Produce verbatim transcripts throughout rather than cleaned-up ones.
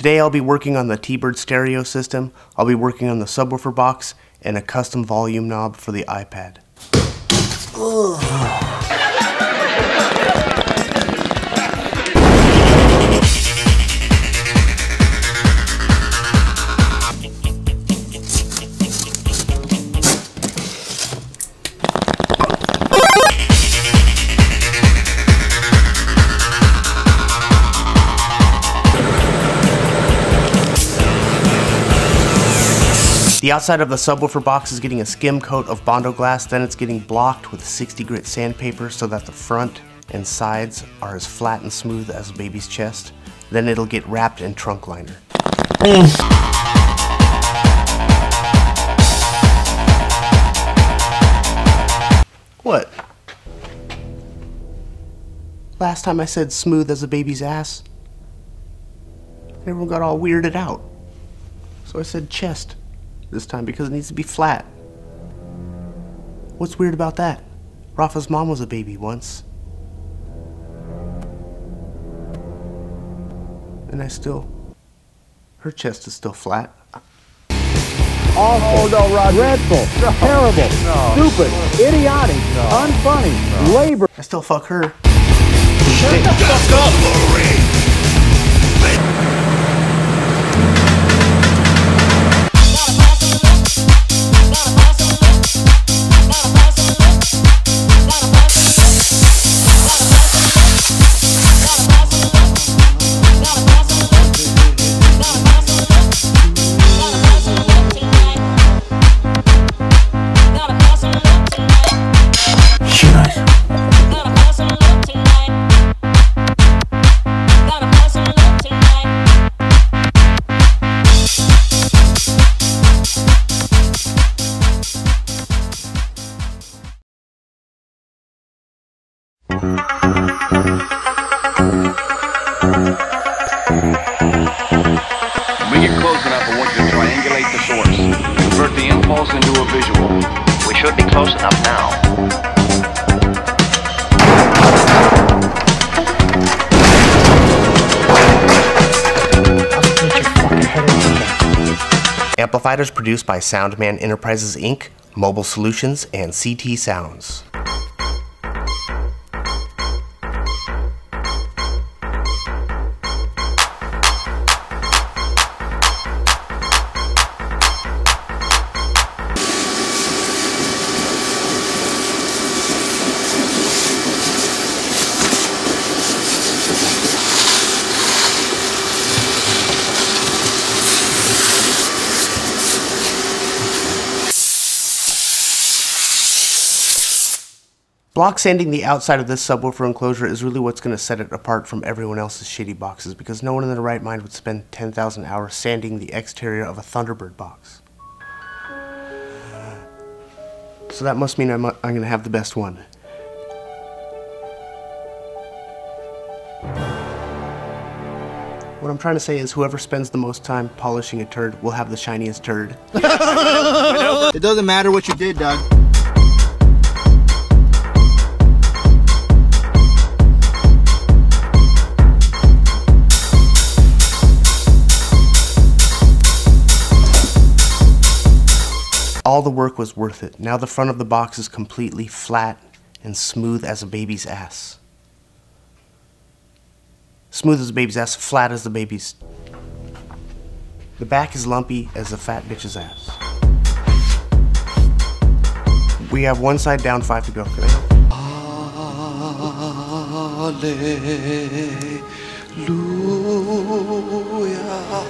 Today I'll be working on the T-Bird stereo system, I'll be working on the subwoofer box, and a custom volume knob for the iPad. Ugh. The outside of the subwoofer box is getting a skim coat of Bondo glass, then it's getting blocked with sixty grit sandpaper so that the front and sides are as flat and smooth as a baby's chest. Then it'll get wrapped in trunk liner. Mm. What? Last time I said smooth as a baby's ass, everyone got all weirded out. So I said chest this time because it needs to be flat. What's weird about that? Rafa's mom was a baby once. And I still, her chest is still flat. Awful, oh, no, Roger. Dreadful, no. Terrible, no. Stupid, idiotic, no. Unfunny, no. Labor. I still fuck her. Shut the fuck up! When we get close enough, I want you to triangulate the source. Convert the impulse into a visual. We should be close enough now. Amplifiers produced by Soundman Enterprises Incorporated, Mobile Solutions, and C T Sounds. Block sanding the outside of this subwoofer enclosure is really what's going to set it apart from everyone else's shitty boxes, because no one in their right mind would spend ten thousand hours sanding the exterior of a Thunderbird box. So that must mean I'm, I'm going to have the best one. What I'm trying to say is whoever spends the most time polishing a turd will have the shiniest turd. It doesn't matter what you did, Doug. All the work was worth it. Now the front of the box is completely flat and smooth as a baby's ass. Smooth as a baby's ass, flat as the baby's. The back is lumpy as a fat bitch's ass. We have one side down, five to go. Hallelujah.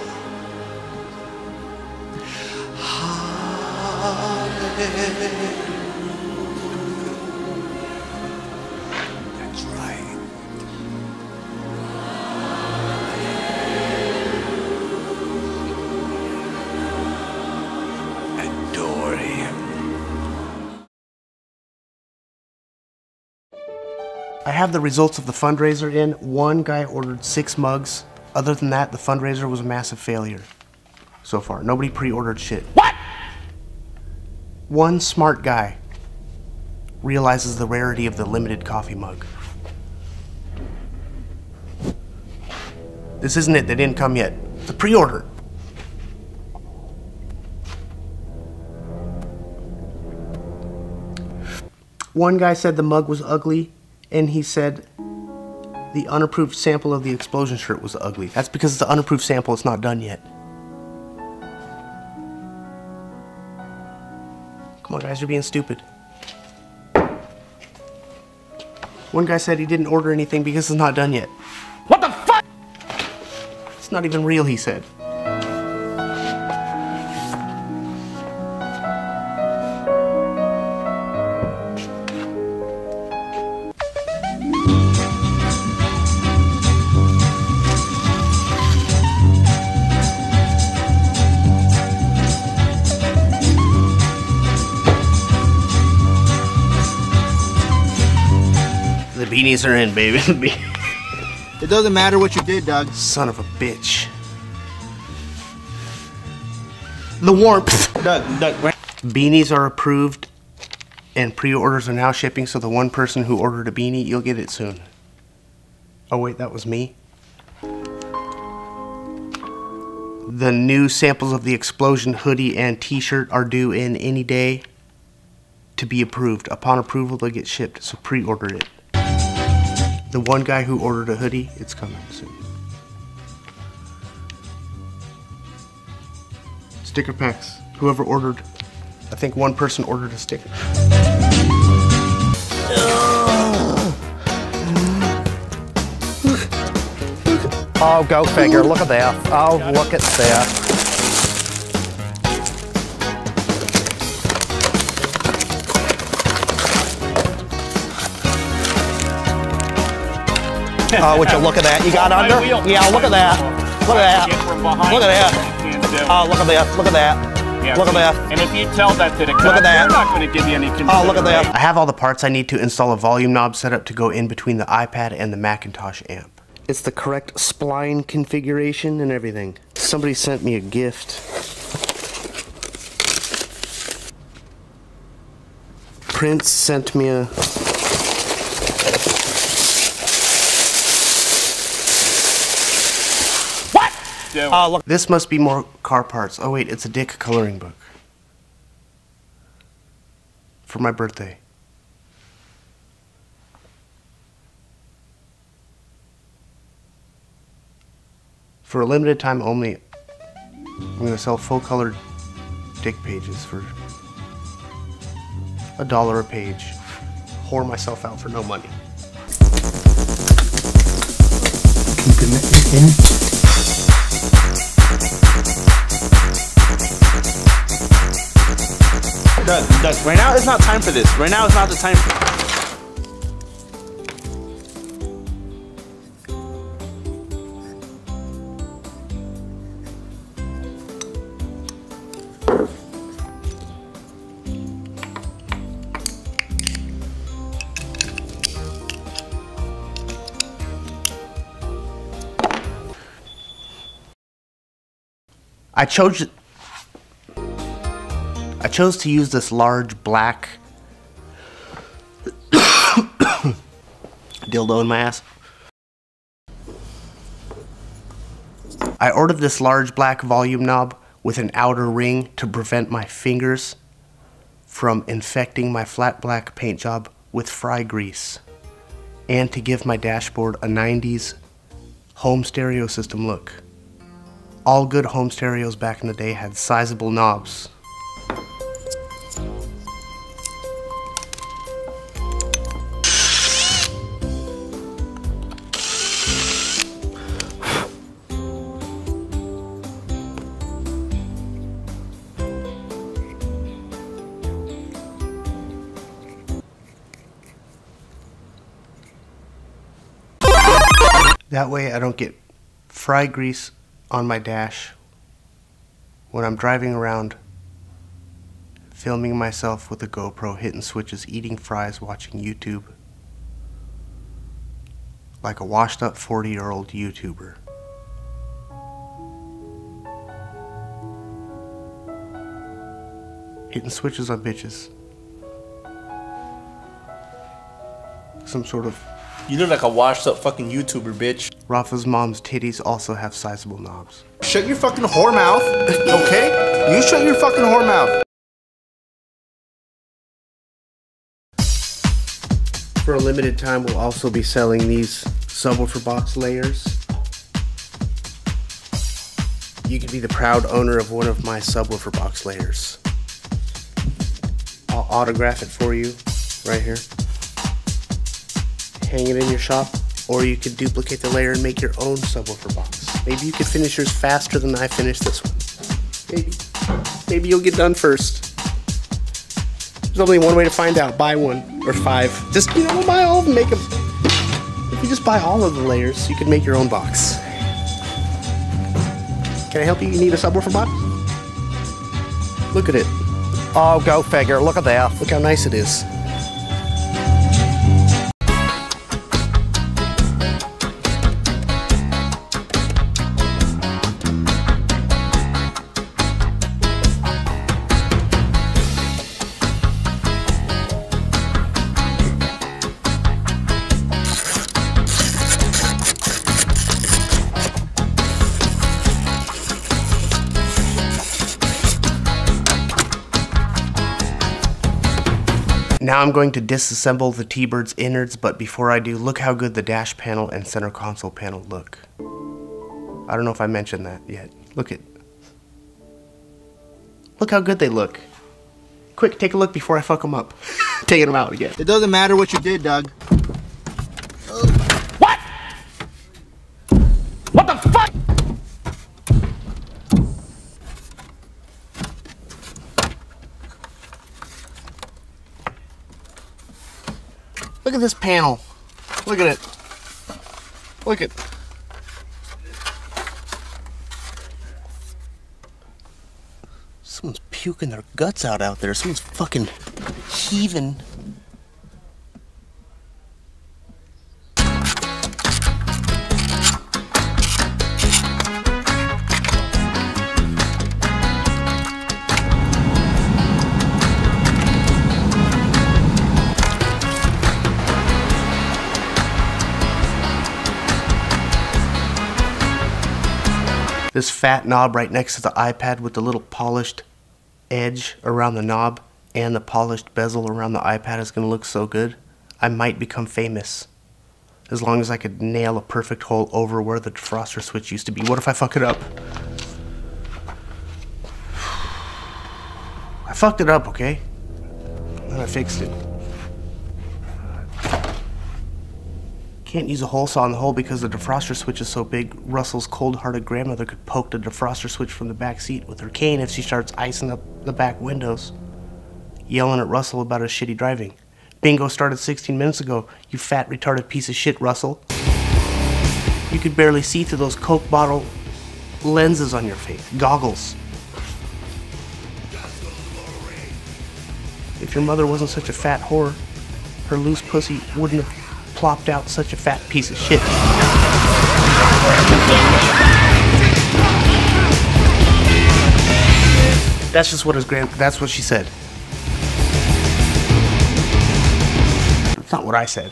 That's right. Adore him. I have the results of the fundraiser in. One guy ordered six mugs. Other than that, the fundraiser was a massive failure so far. Nobody pre-ordered shit. What? One smart guy realizes the rarity of the limited coffee mug. This isn't it, they didn't come yet. It's a pre-order. One guy said the mug was ugly, and he said the unapproved sample of the explosion shirt was ugly. That's because it's an unapproved sample, it's not done yet. Come on guys, you're being stupid. One guy said he didn't order anything because it's not done yet. What the fuck? It's not even real, he said. The beanies are in, baby. It doesn't matter what you did, Doug. Son of a bitch. The warmth. Doug, Doug. Beanies are approved and pre-orders are now shipping, so the one person who ordered a beanie, you'll get it soon. Oh wait, that was me. The new samples of the Explosion hoodie and t-shirt are due in any day to be approved. Upon approval, they'll get shipped, so pre-order it. The one guy who ordered a hoodie, it's coming soon. Sticker packs. Whoever ordered, I think one person ordered a sticker. Oh, go figure. Look at that. Oh, look at that. Oh, would you look at that? You got under? Yeah, look at that. Look at that. Look at that. Oh, look at that. Look at that. Look at that. And if you tell that to the Look at that. they're not going to give you any consideration. Oh, look at that. I have all the parts I need to install a volume knob setup to go in between the iPad and the Macintosh amp. It's the correct spline configuration and everything. Somebody sent me a gift. Prince sent me a... Oh, look. This must be more car parts. Oh wait, it's a Dick coloring book. For my birthday. For a limited time only, I'm going to sell full colored Dick pages for a dollar a page. Whore myself out for no money. Doug, Doug, right now it's not time for this. Right now it's not the time for it. I chose I chose to use this large black dildo in my ass. I ordered this large black volume knob with an outer ring to prevent my fingers from infecting my flat black paint job with fry grease, and to give my dashboard a nineties home stereo system look. All good home stereos back in the day had sizable knobs. That way I don't get fry grease on my dash when I'm driving around filming myself with a GoPro, hitting switches, eating fries, watching YouTube like a washed up forty year old YouTuber. Hitting switches on bitches. Some sort of... You look like a washed up fucking YouTuber, bitch. Rafa's mom's titties also have sizable knobs. shut your fucking whore mouth, okay? You shut your fucking whore mouth. For a limited time, we'll also be selling these subwoofer box layers. You can be the proud owner of one of my subwoofer box layers. I'll autograph it for you right here. Hang it in your shop, or you could duplicate the layer and make your own subwoofer box. Maybe you could finish yours faster than I finished this one. Maybe. Maybe you'll get done first. There's only one way to find out. Buy one or five. Just, you know, buy all of them, make them. If you just buy all of the layers, you can make your own box. Can I help you? You need a subwoofer box? Look at it. Oh, go figure. Look at that. Look how nice it is. Now I'm going to disassemble the T-Bird's innards, but before I do, look how good the dash panel and center console panel look. I don't know if I mentioned that yet. Look at... Look how good they look. Quick, take a look before I fuck them up. Taking them out again. It doesn't matter what you did, Doug. What? What the fuck? Look at this panel. Look at it. Look at... Someone's puking their guts out out there. Someone's fucking heaving. This fat knob right next to the iPad with the little polished edge around the knob and the polished bezel around the iPad is going to look so good. I might become famous. As long as I could nail a perfect hole over where the defroster switch used to be. What if I fuck it up? I fucked it up, okay? Then I fixed it. Can't use a hole saw in the hole because the defroster switch is so big. Russell's cold-hearted grandmother could poke the defroster switch from the back seat with her cane if she starts icing up the back windows, yelling at Russell about his shitty driving. Bingo started sixteen minutes ago, you fat retarded piece of shit, Russell. You could barely see through those Coke bottle lenses on your face, goggles. If your mother wasn't such a fat whore, her loose pussy wouldn't have plopped out such a fat piece of shit. That's just what his grand, that's what she said. That's not what I said.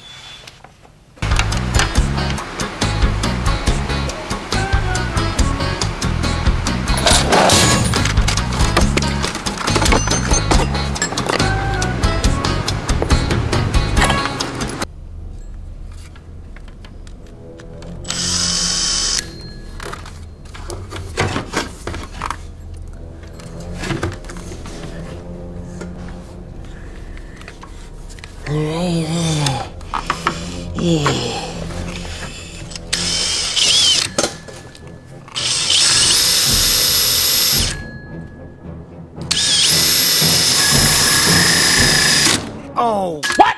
Oh, what?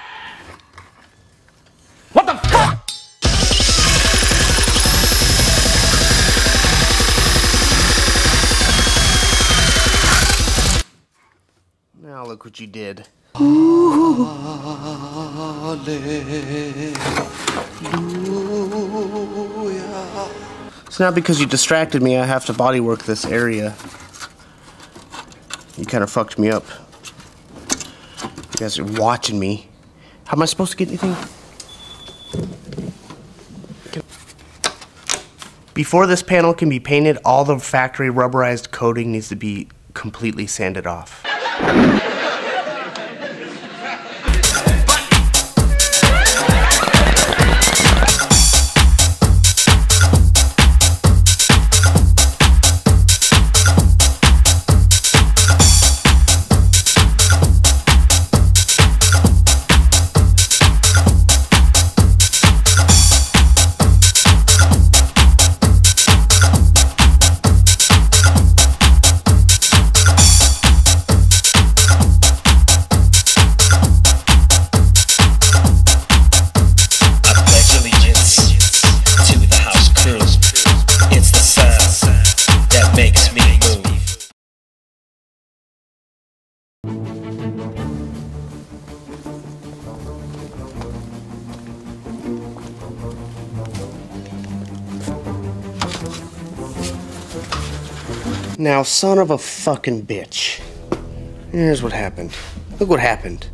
What the fuck? Now look what you did. So now because you distracted me, I have to bodywork this area. You kind of fucked me up. You guys are watching me. How am I supposed to get anything? Before this panel can be painted, all the factory rubberized coating needs to be completely sanded off. Now, son of a fucking bitch. Here's what happened. Look what happened.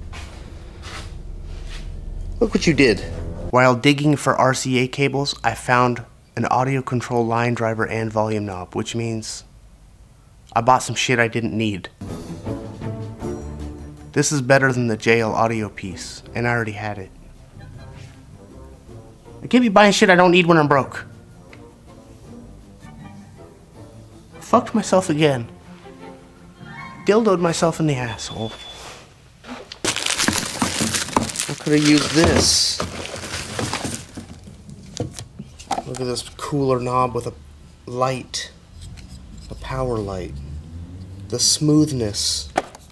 Look what you did. While digging for R C A cables, I found an audio control line driver and volume knob, which means I bought some shit I didn't need. This is better than the J L audio piece, and I already had it. I can't be buying shit I don't need when I'm broke. Fucked myself again. Dildoed myself in the asshole. I could have used this. Look at this cooler knob with a light. A power light. The smoothness.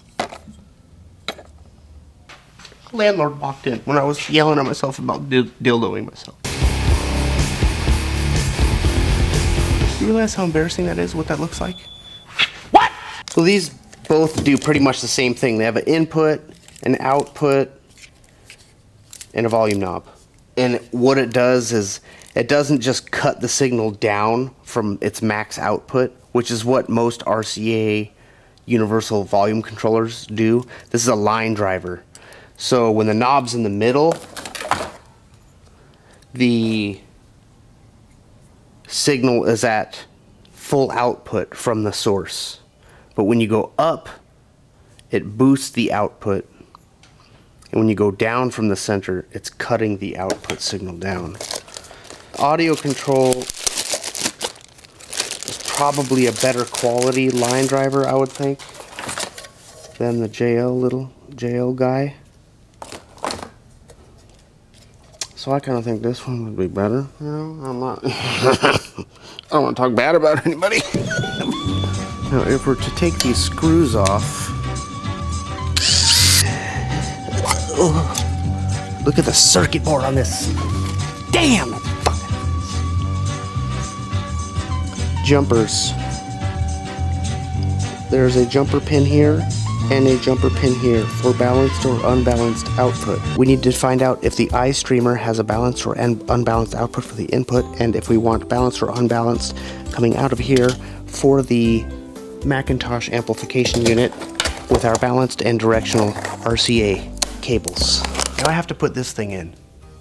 Landlord walked in when I was yelling at myself about dil dildoing myself. You realize how embarrassing that is, what that looks like? What? So these both do pretty much the same thing. They have an input, an output, and a volume knob. And what it does is, it doesn't just cut the signal down from its max output, which is what most R C A universal volume controllers do. This is a line driver. So when the knob's in the middle, the signal is at full output from the source. But when you go up, it boosts the output. And when you go down from the center, it's cutting the output signal down. Audio control is probably a better quality line driver, I would think, than the J L little J L guy. So I kind of think this one would be better. You know, I'm not. I don't want to talk bad about anybody. Now, if we're to take these screws off, oh, look at the circuit board on this. Damn! Jumpers. There's a jumper pin here and a jumper pin here for balanced or unbalanced output. We need to find out if the iStreamer has a balanced or unbalanced output for the input, and if we want balanced or unbalanced coming out of here for the Macintosh amplification unit with our balanced and directional R C A cables. Now I have to put this thing in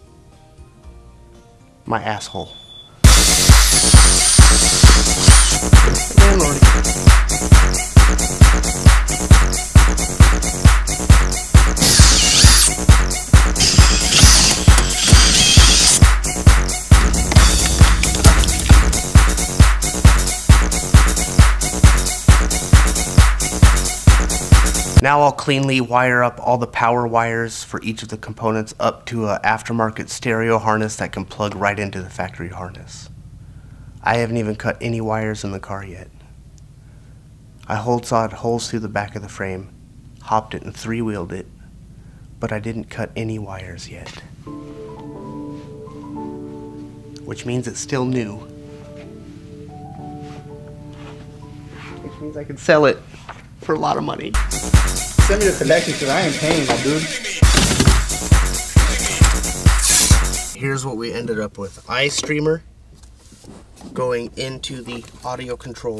my asshole. Landlord. Now I'll cleanly wire up all the power wires for each of the components up to an aftermarket stereo harness that can plug right into the factory harness. I haven't even cut any wires in the car yet. I hole sawed holes through the back of the frame, hopped it and three-wheeled it, but I didn't cut any wires yet. Which means it's still new. Which means I can sell it for a lot of money. Send me the collection because I ain't paying that, dude. Here's what we ended up with. iStreamer going into the audio control.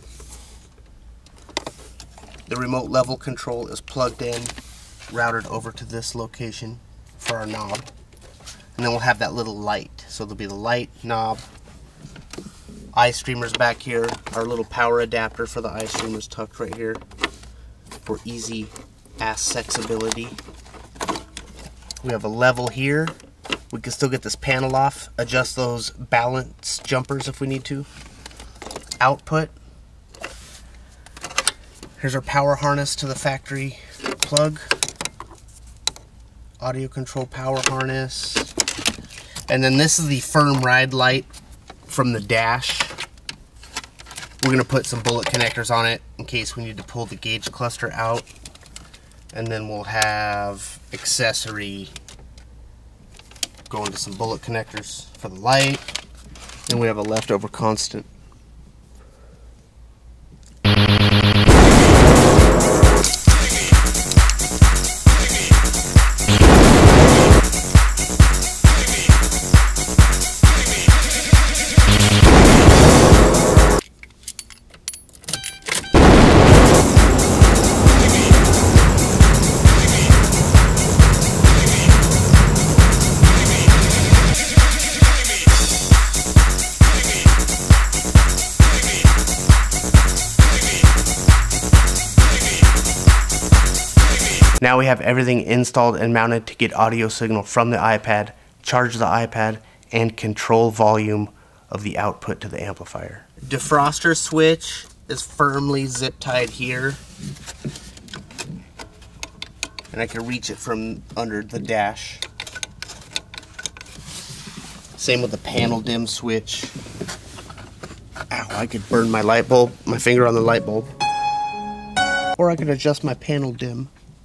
The remote level control is plugged in, routed over to this location for our knob. And then we'll have that little light. So there'll be the light, knob, eye streamers back here. Our little power adapter for the eye streamers tucked right here for easy accessibility. We have a level here. We can still get this panel off, adjust those balance jumpers if we need to. Output. Here's our power harness to the factory plug. Audio control power harness. And then this is the firm ride light from the dash. We're going to put some bullet connectors on it in case we need to pull the gauge cluster out. And then we'll have accessory going to some bullet connectors for the light. Then we have a leftover constant. Now we have everything installed and mounted to get audio signal from the iPad, charge the iPad, and control volume of the output to the amplifier. Defroster switch is firmly zip tied here, and I can reach it from under the dash. Same with the panel dim switch. Ow, I could burn my light bulb, my finger on the light bulb. Or I could adjust my panel dim.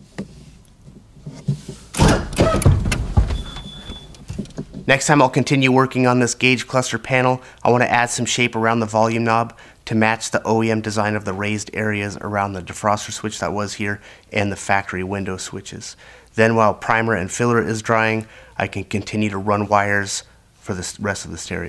Next time I'll continue working on this gauge cluster panel. I want to add some shape around the volume knob to match the O E M design of the raised areas around the defroster switch that was here and the factory window switches. Then while primer and filler is drying, I can continue to run wires for the rest of the stereo.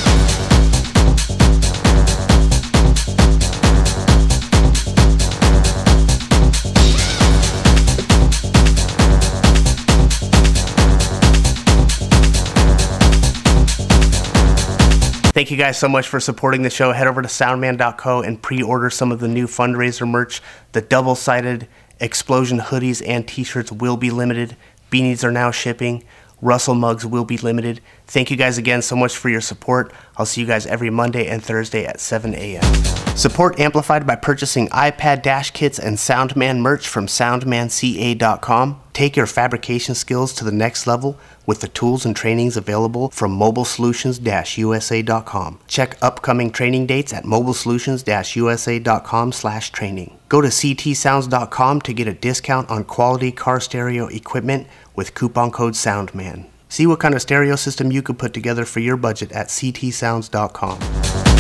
Thank you guys so much for supporting the show. Head over to soundman dot co and pre-order some of the new fundraiser merch. The double-sided Explosion hoodies and t-shirts will be limited. Beanies are now shipping. Russell mugs will be limited. Thank you guys again so much for your support. I'll see you guys every Monday and Thursday at seven A M Support Amplified by purchasing iPad dash kits and Soundman merch from soundman c a dot com. Take your fabrication skills to the next level with the tools and trainings available from mobile solutions dash u s a dot com. Check upcoming training dates at mobile solutions dash u s a dot com slash training. Go to c t sounds dot com to get a discount on quality car stereo equipment with coupon code SOUNDMAN. See what kind of stereo system you could put together for your budget at c t sounds dot com.